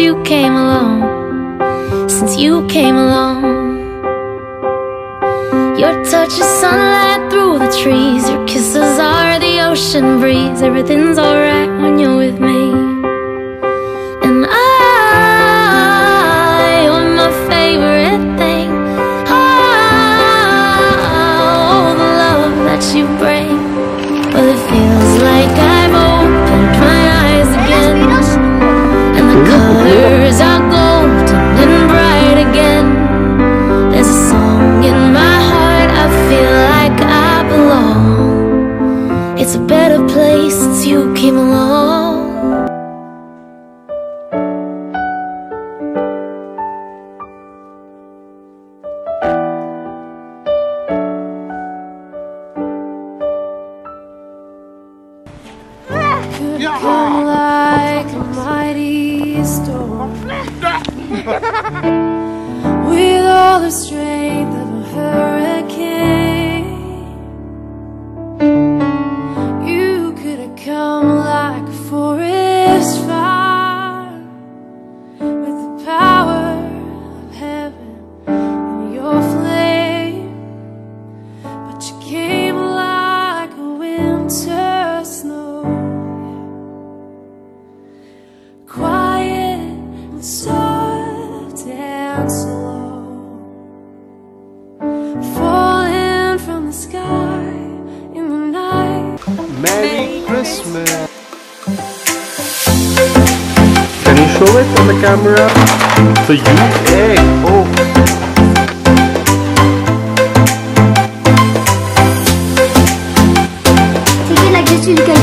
you came along, since you came along. Your touch is sunlight through the trees, your kisses are the ocean breeze. Everything's alright when you're with me. And you're my favorite thing. Oh, the love that you bring. Well, it feels like I've opened my eyes again, and the colors are golden and bright again. There's a song in my heart, I feel like I belong. It's a better place since you came along. Could come like a mighty storm, with all the strength of a hurricane. You could have come like a forest fire, with the power of heaven in your flame. But you came like a winter snow, quiet and soft and slow, falling from the sky in the night. Merry Christmas! Can you show it on the camera? So you egg! Oh! Take it like this so you can